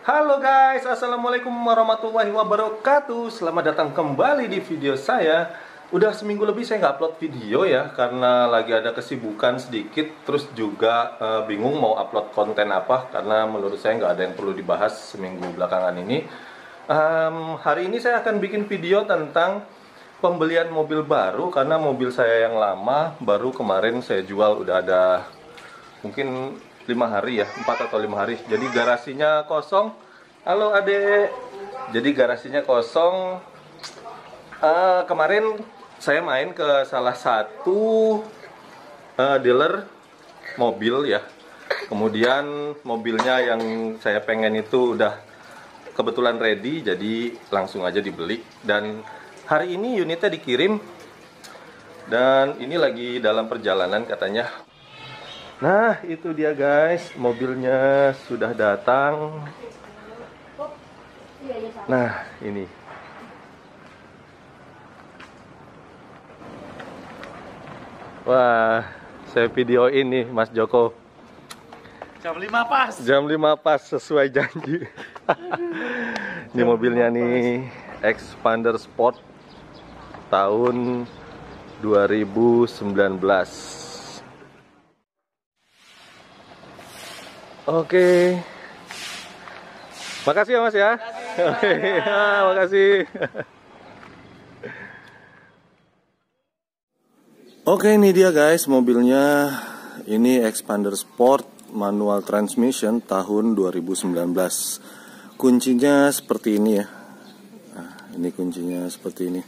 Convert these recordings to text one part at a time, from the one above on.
Halo guys, assalamualaikum warahmatullahi wabarakatuh. Selamat datang kembali di video saya. Udah seminggu lebih saya nggak upload video ya, karena lagi ada kesibukan sedikit. Terus juga bingung mau upload konten apa, karena menurut saya nggak ada yang perlu dibahas seminggu belakangan ini. Hari ini saya akan bikin video tentang pembelian mobil baru, karena mobil saya yang lama baru kemarin saya jual. Udah ada mungkin 5 hari ya, 4 atau 5 hari. Jadi garasinya kosong. Halo adek. Jadi garasinya kosong. Kemarin saya main ke salah satu dealer mobil ya. Kemudian mobilnya yang saya pengen itu udah kebetulan ready, jadi langsung aja dibeli. Dan hari ini unitnya dikirim. Dan ini lagi dalam perjalanan katanya. Nah, itu dia guys, mobilnya sudah datang. Nah, ini. Wah, saya video ini Mas Joko. Jam 5 pas. Jam 5 pas sesuai janji. Ini mobilnya nih, Xpander Sport tahun 2019. Oke. Makasih ya Mas ya. Makasih. Oke, ini dia guys mobilnya. Ini Xpander Sport manual transmission tahun 2019. Kuncinya seperti ini ya. Nah, ini kuncinya seperti ini.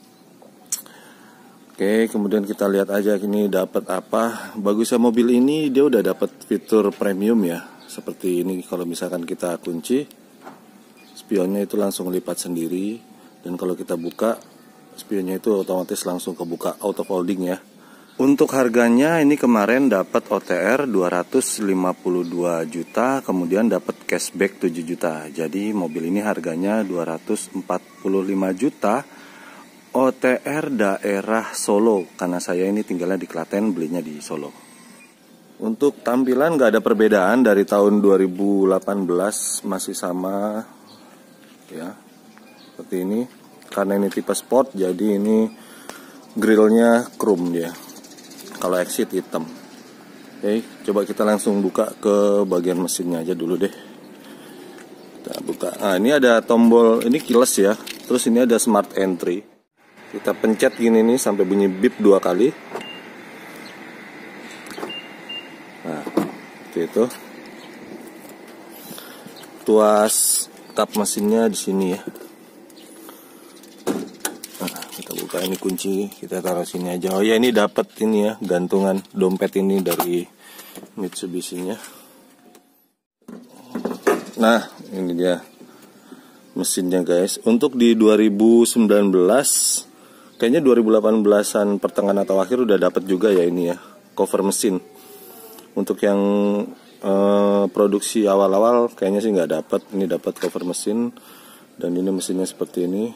Oke, kemudian kita lihat aja ini dapat apa. Bagusnya mobil ini dia udah dapat fitur premium ya. Seperti ini, kalau misalkan kita kunci, spionnya itu langsung lipat sendiri. Dan kalau kita buka, spionnya itu otomatis langsung kebuka auto folding ya. Untuk harganya ini kemarin dapat OTR 252 juta, kemudian dapat cashback 7 juta. Jadi mobil ini harganya 245 juta. OTR daerah Solo, karena saya ini tinggalnya di Klaten, belinya di Solo. Untuk tampilan nggak ada perbedaan dari tahun 2018, masih sama ya, seperti ini. Karena ini tipe sport, jadi ini grillnya chrome dia. Kalau exit hitam. Oke, coba kita langsung buka ke bagian mesinnya aja dulu deh. Kita buka. Nah, ini ada tombol, ini keyless ya. Terus ini ada smart entry. Kita pencet gini nih sampai bunyi bip 2 kali. Nah, seperti itu. Tuas kap mesinnya di sini ya. Nah, kita buka ini kunci, kita taruh sini aja. Oh ya, ini dapat ini ya, gantungan dompet ini dari Mitsubishi-nya. Nah, ini dia mesinnya guys. Untuk di 2019, kayaknya 2018-an pertengahan atau akhir udah dapat juga ya ini ya, cover mesin. Untuk yang produksi awal-awal kayaknya sih nggak dapat. Ini dapat cover mesin. Dan ini mesinnya seperti ini.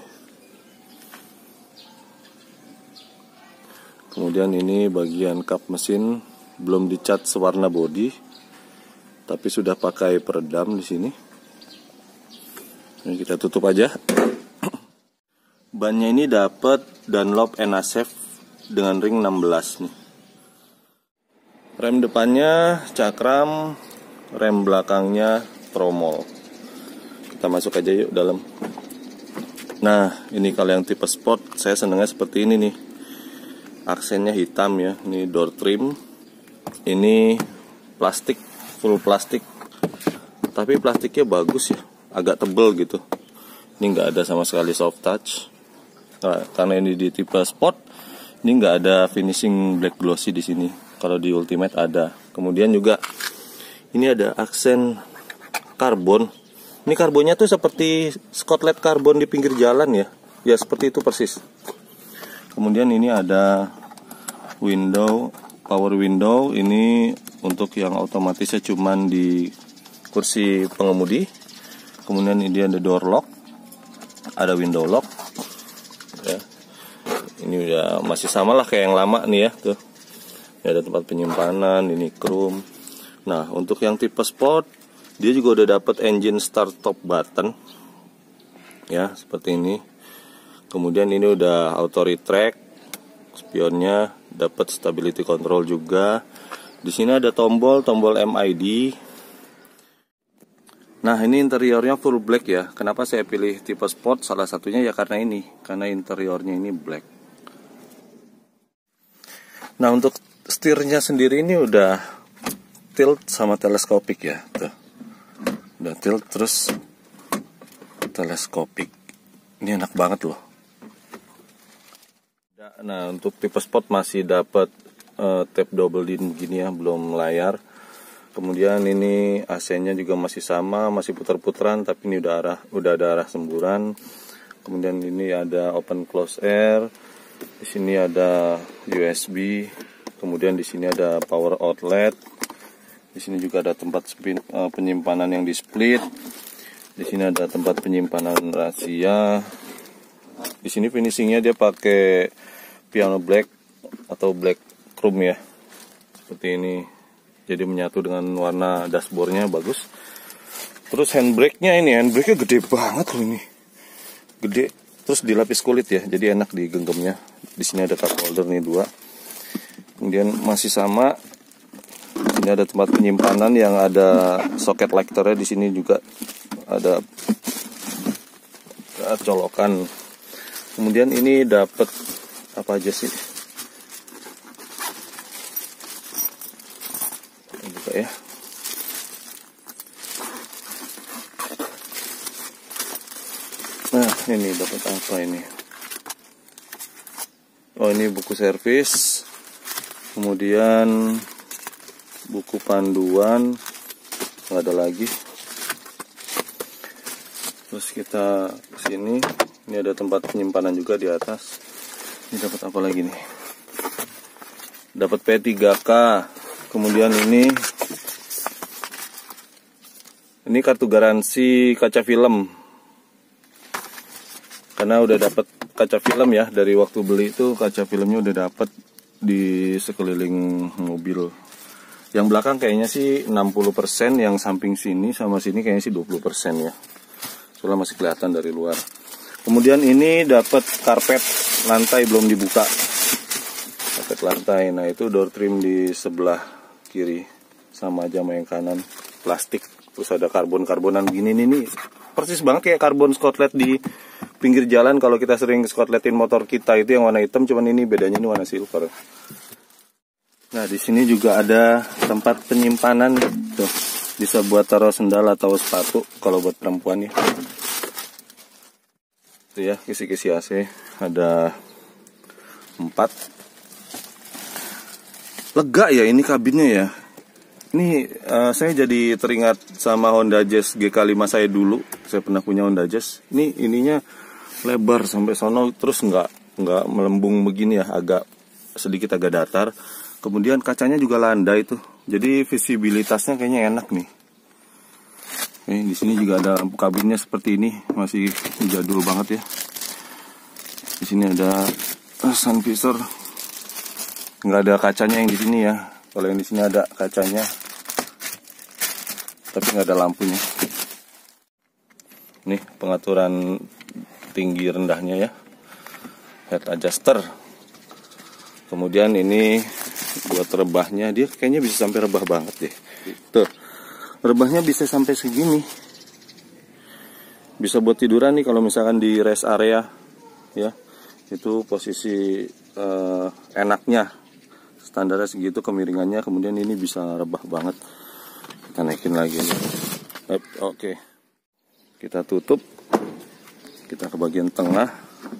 Kemudian ini bagian kap mesin, belum dicat sewarna body, tapi sudah pakai peredam di sini. Ini kita tutup aja. Bannya ini dapat Dunlop NASEF dengan ring 16 nih. Rem depannya cakram, rem belakangnya Promol. Kita masuk aja yuk dalam. Nah, ini kalau yang tipe sport saya senangnya seperti ini nih. Aksennya hitam ya. Ini door trim. Ini plastik, full plastik. Tapi plastiknya bagus ya, agak tebel gitu. Ini nggak ada sama sekali soft touch. Nah, karena ini di tipe sport, ini nggak ada finishing black glossy di sini. Kalau di Ultimate ada. Kemudian juga ini ada aksen karbon. Ini karbonnya tuh seperti skotlet karbon di pinggir jalan ya. Ya seperti itu persis. Kemudian ini ada window, power window. Ini untuk yang otomatisnya cuman di kursi pengemudi. Kemudian ini ada door lock, ada window lock ya. Ini udah masih sama lah kayak yang lama nih ya tuh. Ini ada tempat penyimpanan, ini chrome. Nah, untuk yang tipe sport Dia juga udah dapat engine start stop button ya, seperti ini. Kemudian ini udah auto retract, spionnya dapat stability control juga. Di sini ada tombol MID. Nah, ini interiornya full black ya. Kenapa saya pilih tipe sport? Salah satunya ya karena interiornya ini black. Nah, untuk setirnya sendiri ini udah tilt sama teleskopik ya. Tuh. Udah tilt terus teleskopik. Ini enak banget loh. Nah, untuk tipe sport masih dapat tape double din begini ya, belum layar. Kemudian ini AC-nya juga masih sama, masih putar-putaran, tapi ini udah ada arah semburan. Kemudian ini ada open close air. Di sini ada USB. Kemudian di sini ada power outlet. Di sini juga ada tempat penyimpanan yang di split. Di sini ada tempat penyimpanan rahasia. Di sini finishingnya dia pakai piano black atau black chrome ya, seperti ini. Jadi menyatu dengan warna dashboardnya, bagus. Terus handbrake-nya gede banget loh ini, gede. Terus dilapis kulit ya, jadi enak digenggamnya. Di sini ada cup holder nih 2. Kemudian masih sama. Ini ada tempat penyimpanan yang ada soket lighternya. Di sini juga ada colokan. Kemudian ini dapat apa aja sih? Buka ya. Nah, ini dapat apa ini? Oh, ini buku servis. Kemudian buku panduan. Nggak ada lagi. Terus kita sini. Ini ada tempat penyimpanan juga di atas. Ini dapat apa lagi nih? Dapat P3K. Kemudian ini kartu garansi kaca film. Karena udah dapat kaca film ya, dari waktu beli itu kaca filmnya udah dapat di sekeliling mobil. Yang belakang kayaknya sih 60%, yang samping sini sama sini kayaknya sih 20% ya. Soalnya masih kelihatan dari luar. Kemudian ini dapat karpet lantai belum dibuka. Karpet lantai. Nah, itu door trim di sebelah kiri. Sama aja sama yang kanan. Plastik. Terus ada karbon-karbonan begini nih. Persis banget kayak karbon skotlet di pinggir jalan kalau kita sering skotletin motor kita itu yang warna hitam, cuman ini bedanya ini warna silver. Nah, di sini juga ada tempat penyimpanan tuh. Bisa buat taruh sendal atau sepatu kalau buat perempuan ya. Itu ya, kisi-kisi AC ada 4. Lega ya ini kabinnya ya. Ini saya jadi teringat sama Honda Jazz GK5 saya dulu. Saya pernah punya Honda Jazz. Ini ininya lebar sampai sono, terus nggak melembung begini ya, sedikit agak datar. Kemudian kacanya juga landai tuh. Jadi visibilitasnya kayaknya enak nih. Di sini juga ada lampu kabinnya seperti ini, masih jadul banget ya. Di sini ada sun visor, nggak ada kacanya yang di sini ya. Kalau yang di sini ada kacanya, tapi nggak ada lampunya. Nih pengaturan tinggi rendahnya ya, head adjuster. Kemudian ini buat rebahnya, dia kayaknya bisa sampai rebah banget deh. Tuh. Rebahnya bisa sampai segini. Bisa buat tiduran nih kalau misalkan di rest area ya. Itu posisi enaknya. Standarnya segitu kemiringannya, kemudian ini bisa rebah banget. Kita naikin lagi nih. Oke. Kita tutup. Kita ke bagian tengah.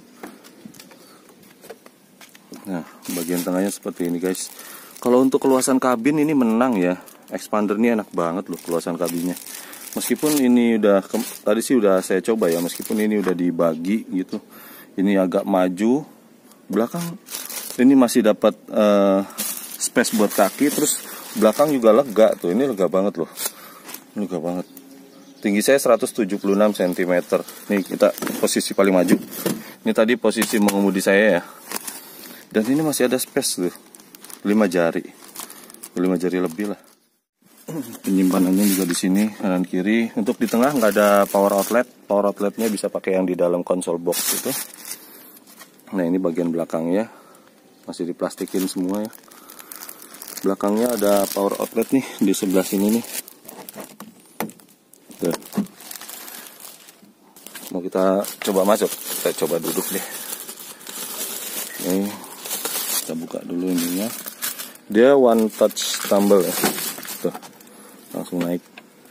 Nah, bagian tengahnya seperti ini guys. Kalau untuk keluasan kabin ini menang ya. Expander ini enak banget loh keluasan kabinnya. Meskipun ini tadi sih udah saya coba ya, meskipun ini udah dibagi gitu. Ini agak maju. Belakang ini masih dapat space buat kaki, terus belakang juga lega tuh. Ini lega banget loh. Lega banget. Tinggi saya 176 cm. Nih kita posisi paling maju. Ini tadi posisi mengemudi saya ya. Dan ini masih ada space tuh. 5 jari. 5 jari lebih lah. Penyimpanannya juga di sini kanan kiri. Untuk di tengah nggak ada power outlet. Power outletnya bisa pakai yang di dalam konsol box itu. Nah, ini bagian belakangnya masih diplastikin semua ya. Belakangnya ada power outlet nih di sebelah sini nih. Tuh. Mau kita coba masuk, kita coba duduk deh. Oke, kita buka dulu ininya. Dia one touch tumble ya. Tuh, langsung naik.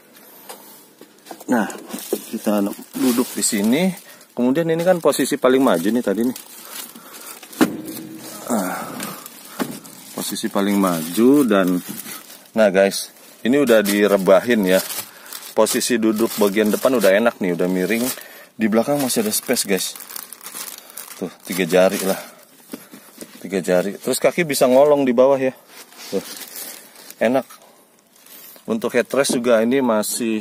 Nah, kita duduk di sini. Kemudian ini kan posisi paling maju nih tadi nih. Posisi paling maju dan nah guys, ini udah direbahin ya. Posisi duduk bagian depan udah enak nih, udah miring. Di belakang masih ada space guys. Tuh, 3 jari lah. 3 jari. Terus kaki bisa ngolong di bawah ya. Tuh, enak. Untuk headrest juga ini masih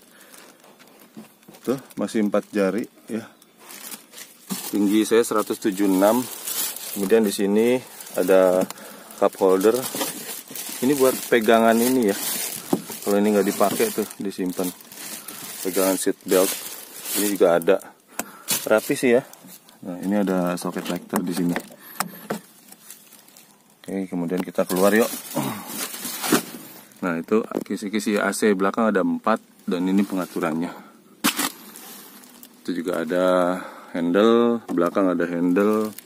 4 jari ya. Tinggi saya 176. Kemudian di sini ada cup holder. Ini buat pegangan ini ya. Kalau ini nggak dipakai tuh disimpan. Pegangan seat belt. Ini juga ada. Rapi sih ya. Nah, ini ada socket lighter di sini. Oke, kemudian kita keluar yuk. Nah, itu kisi-kisi AC belakang ada 4 dan ini pengaturannya. Itu juga ada handle, belakang ada handle,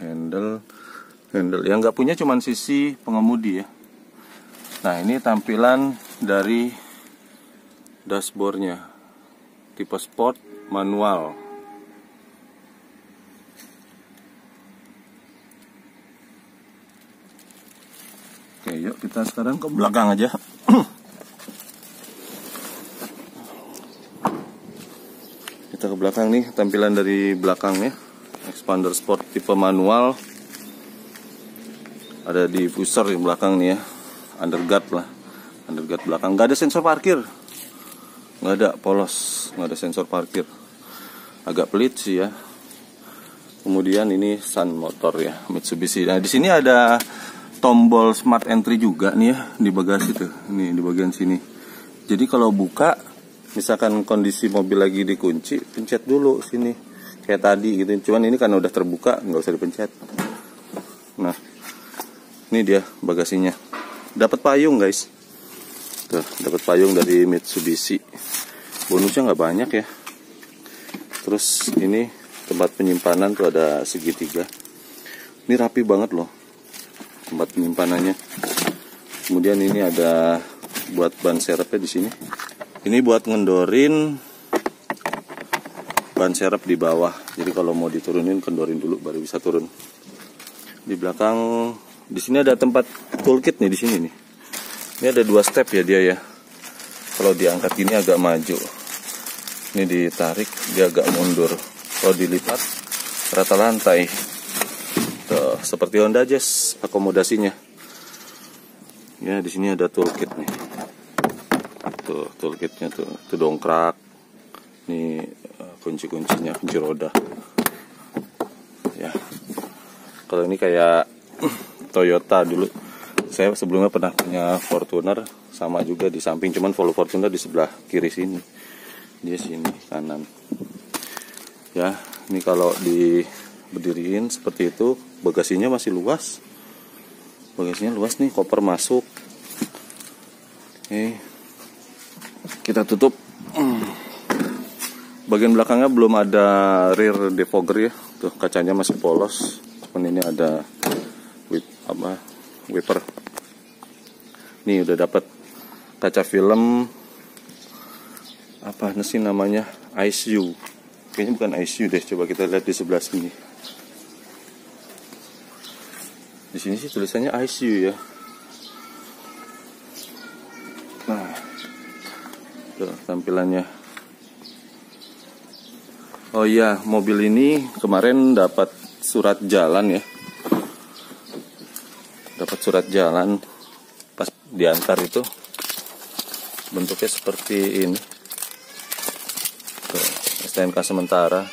Yang nggak punya cuman sisi pengemudi ya. Nah, ini tampilan dari dashboardnya. Tipe sport manual. Oke, yuk kita sekarang ke belakang aja. Kita ke belakang nih, tampilan dari belakangnya. Expander Sport tipe manual. Ada diffuser di belakang nih ya. Underguard lah. Underguard belakang. Gak ada sensor parkir. Gak ada, polos. Gak ada sensor parkir. Agak pelit sih ya. Kemudian ini Sun motor ya, Mitsubishi. Nah, di sini ada tombol smart entry juga nih ya di bagasi tuh. Nih di bagian sini. Jadi kalau buka, misalkan kondisi mobil lagi dikunci, pencet dulu sini. Kayak tadi gitu. Cuman ini karena udah terbuka, nggak usah dipencet. Nah, ini dia bagasinya. Dapat payung guys. Tuh, dapat payung dari Mitsubishi. Bonusnya nggak banyak ya. Terus ini tempat penyimpanan tuh ada segitiga. Ini rapi banget loh tempat penyimpanannya. Kemudian ini ada buat ban serepnya di sini. Ini buat ngendorin ban serep di bawah. Jadi kalau mau diturunin, kendorin dulu baru bisa turun. Di belakang, di sini ada tempat toolkit nih di sini nih. Ini ada 2 step ya dia ya. Kalau diangkat gini agak maju. Ini ditarik, dia agak mundur. Kalau dilipat, rata lantai. Tuh, seperti Honda Jazz akomodasinya. Ya, di sini ada toolkit nih. Tuh, toolkitnya tuh, itu dongkrak. Ini kunci-kuncinya, kunci roda. Ya. Kalau ini kayak Toyota dulu. Saya sebelumnya pernah punya Fortuner, sama juga di samping, cuman Volvo Fortuner di sebelah kiri sini. Dia sini kanan. Ya, ini kalau diberdiriin seperti itu, bagasinya masih luas. Bagasinya luas nih, koper masuk. Oke. Kita tutup. Bagian belakangnya belum ada rear defogger ya. Tuh, kacanya masih polos. Cuman ini ada wiper. Nih udah dapat kaca film apa sih namanya, ICU. Kayaknya bukan ICU deh. Coba kita lihat di sebelah sini. Di sini sih tulisannya ICU ya. Nah, tuh tampilannya. Oh iya, mobil ini kemarin dapat surat jalan ya. Dapat surat jalan pas diantar itu. Bentuknya seperti ini. Tuh, STNK sementara.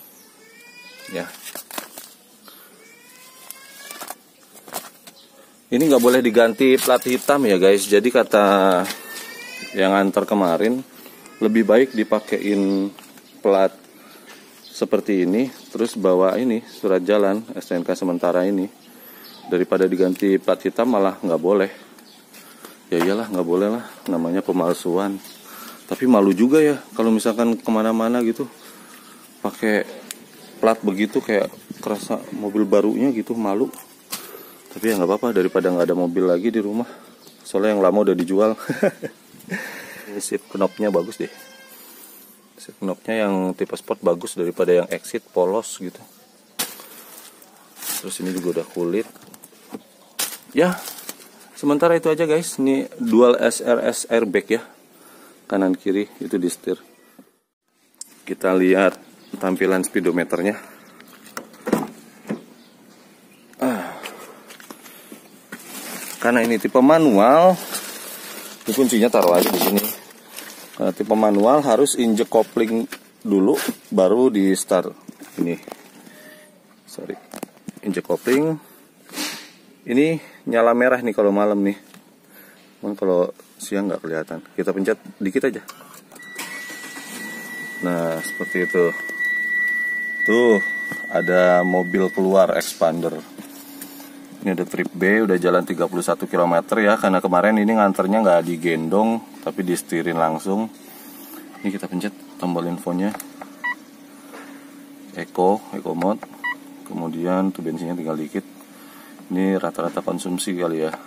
Ya. Ini nggak boleh diganti plat hitam ya guys. Jadi kata yang antar kemarin, lebih baik dipakein plat seperti ini, terus bawa ini surat jalan STNK sementara ini, daripada diganti plat hitam malah nggak boleh. Ya iyalah, nggak boleh lah, namanya pemalsuan. Tapi malu juga ya kalau misalkan kemana-mana gitu pakai plat begitu, kayak kerasa mobil barunya gitu, malu. Tapi ya nggak apa-apa, daripada nggak ada mobil lagi di rumah. Soalnya yang lama udah dijual. Ini shift knobnya bagus deh. Shift knobnya yang tipe sport bagus daripada yang exit polos gitu. Terus ini juga udah kulit. Ya, sementara itu aja guys. Ini dual SRS airbag ya, kanan kiri itu di setir. Kita lihat tampilan speedometernya. Karena ini tipe manual, ini kuncinya taruh aja di sini. Karena tipe manual harus injek kopling dulu, baru di start. Ini, sorry, injek kopling. Ini nyala merah nih kalau malam nih. Cuman kalau siang nggak kelihatan. Kita pencet dikit aja. Nah, seperti itu. Tuh, ada mobil keluar expander. Ini ada trip B, udah jalan 31 km ya. Karena kemarin ini nganternya nggak digendong, tapi disetirin langsung. Ini kita pencet tombol infonya. Eco mode. Kemudian tuh bensinnya tinggal dikit. Ini rata-rata konsumsi kali ya.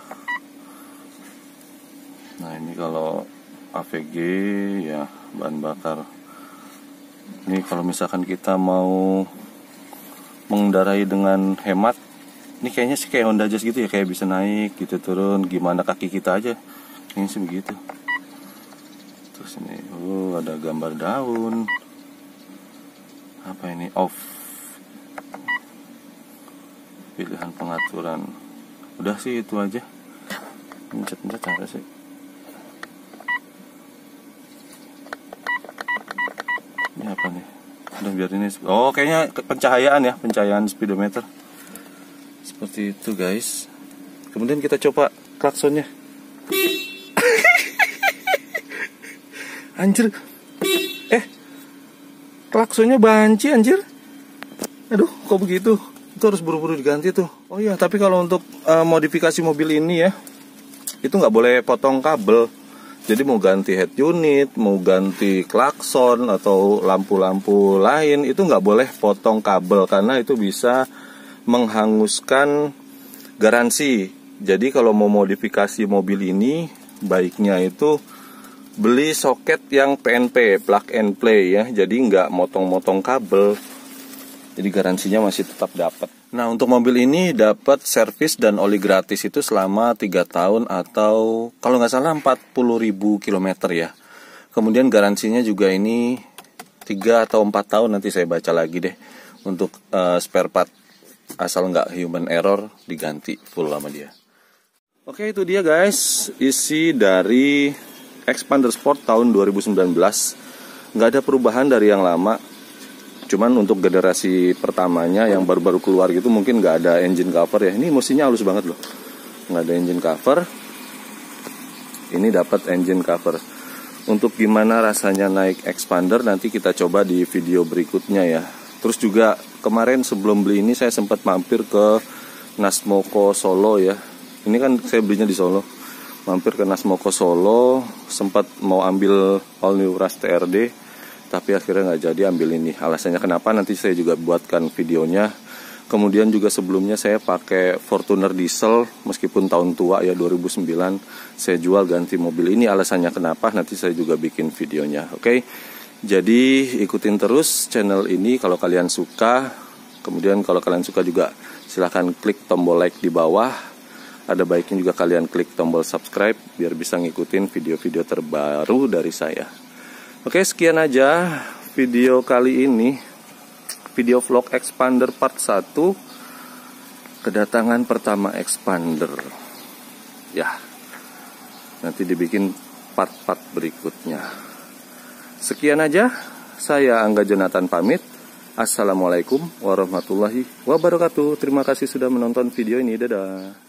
Nah ini kalau AVG ya, bahan bakar. Ini kalau misalkan kita mau mengendarai dengan hemat, ini kayaknya sih kayak Honda Jazz gitu ya, kayak bisa naik gitu, turun, gimana kaki kita aja. Kayaknya sih begitu. Terus ini, ada gambar daun. Apa ini? Off. Pilihan pengaturan. Udah sih itu aja. Pencet-pencet cara sih. Ini apa nih? Udah biar ini. Oh, kayaknya pencahayaan ya, pencahayaan speedometer. Seperti itu guys. Kemudian kita coba klaksonnya. Anjir. Klaksonnya banci anjir. Aduh, kok begitu? Itu harus buru-buru diganti tuh. Oh iya, tapi kalau untuk modifikasi mobil ini ya, itu nggak boleh potong kabel. Jadi mau ganti head unit, mau ganti klakson atau lampu-lampu lain, itu nggak boleh potong kabel karena itu bisa menghanguskan garansi. Jadi kalau mau modifikasi mobil ini, baiknya itu beli soket yang PNP, plug and play ya. Jadi nggak motong-motong kabel. Jadi garansinya masih tetap dapat. Nah untuk mobil ini dapat servis dan oli gratis itu selama 3 tahun atau kalau nggak salah 40.000 km ya. Kemudian garansinya juga ini 3 atau 4 tahun, nanti saya baca lagi deh. Untuk spare part, asal nggak human error, diganti full sama dia. Oke, itu dia guys isi dari Expander Sport tahun 2019. Nggak ada perubahan dari yang lama. Cuman untuk generasi pertamanya yang baru-baru keluar gitu mungkin nggak ada engine cover ya. Ini mesinnya halus banget loh. Nggak ada engine cover. Ini dapat engine cover. Untuk gimana rasanya naik Expander nanti kita coba di video berikutnya ya. Terus juga kemarin sebelum beli ini saya sempat mampir ke Nasmoko Solo ya. Ini kan saya belinya di Solo. Mampir ke Nasmoko Solo, sempat mau ambil all new Rush TRD, tapi akhirnya nggak jadi ambil ini. Alasannya kenapa nanti saya juga buatkan videonya. Kemudian juga sebelumnya saya pakai Fortuner diesel, meskipun tahun tua ya 2009, saya jual ganti mobil ini. Alasannya kenapa nanti saya juga bikin videonya. Oke. Jadi ikutin terus channel ini kalau kalian suka. Kemudian kalau kalian suka juga silahkan klik tombol like di bawah. Ada baiknya juga kalian klik tombol subscribe biar bisa ngikutin video-video terbaru dari saya. Oke, sekian aja video kali ini. Video vlog Expander part 1. Kedatangan pertama Expander. Ya, nanti dibikin part-part berikutnya. Sekian aja, saya Angga Jonathan pamit. Assalamualaikum warahmatullahi wabarakatuh. Terima kasih sudah menonton video ini. Dadah.